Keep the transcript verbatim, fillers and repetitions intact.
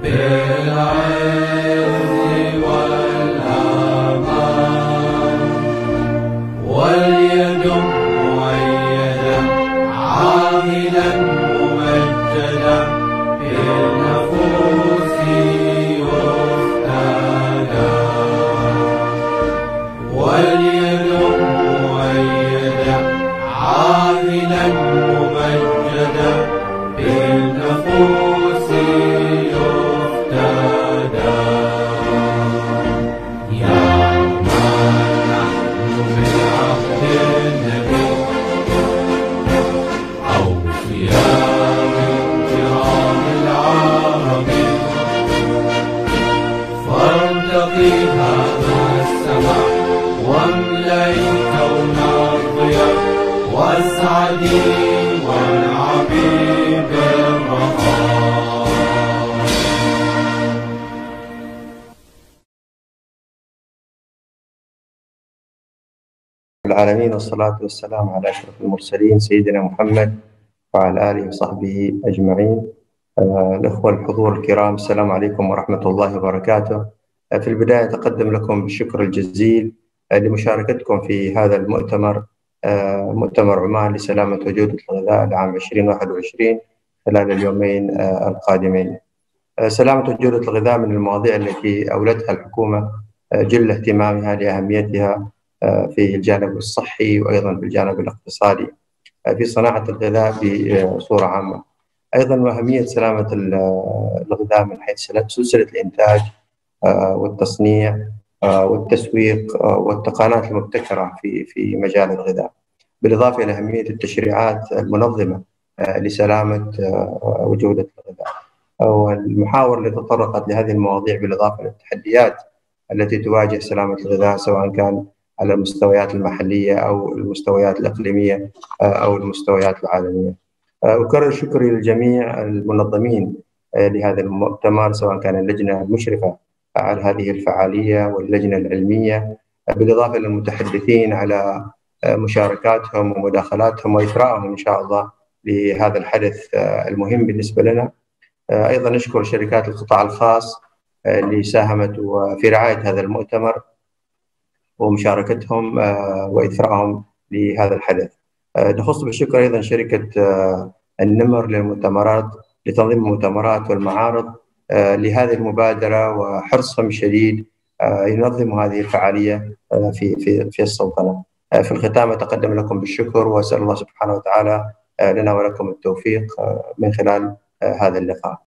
بالعز والأمان، واليد مؤيدة عاملا ممجدا بالنفوس يفتدى، واليد مؤيدة عاملا ممجدا بالنفوس يفتدى. يا من نحن بالعهد النبي أوفياء من كرام العرب، فارتقي هذا السماء واملئ الكون الضياء، واسعدي وانعمي بالرخاء. العالمين، والصلاة والسلام على أشرف المرسلين سيدنا محمد وعلى آله وصحبه أجمعين. آه، الأخوة الحضور الكرام، السلام عليكم ورحمة الله وبركاته. آه، في البداية أتقدم لكم بالشكر الجزيل آه، لمشاركتكم في هذا المؤتمر، آه، مؤتمر عمان لسلامة وجودة الغذاء لعام ألفين وواحد وعشرين خلال اليومين آه، القادمين. آه، سلامة وجودة الغذاء من المواضيع التي أولتها الحكومة آه، جل اهتمامها لأهميتها آه، في الجانب الصحي وأيضا في الجانب الاقتصادي آه، في صناعة الغذاء بصورة عامة. أيضا وأهمية سلامة الغذاء من حيث سلسلة الإنتاج آه، والتصنيع آه، والتسويق آه، والتقنيات المبتكرة في في مجال الغذاء، بالإضافة إلى أهمية التشريعات المنظمة آه، لسلامة آه، وجودة الغذاء. والمحاور اللي تطرقت لهذه المواضيع بالإضافة للتحديات التي تواجه سلامة الغذاء، سواء كان على المستويات المحلية أو المستويات الإقليمية أو المستويات العالمية. أكرر شكري لجميع المنظمين لهذا المؤتمر، سواء كان اللجنة المشرفة على هذه الفعالية واللجنة العلمية، بالإضافة للمتحدثين على مشاركاتهم ومداخلاتهم وإثرائهم إن شاء الله لهذا الحدث المهم بالنسبة لنا. أيضا نشكر شركات القطاع الخاص اللي ساهمت في رعاية هذا المؤتمر ومشاركتهم وإثرائهم لهذا الحدث. نخص بالشكر أيضا شركة النمر للمؤتمرات لتنظيم المؤتمرات والمعارض لهذه المبادرة وحرصهم الشديد ينظموا هذه الفعالية في في في السلطنة. في الختام أتقدم لكم بالشكر وأسأل الله سبحانه وتعالى لنا ولكم التوفيق من خلال هذا اللقاء.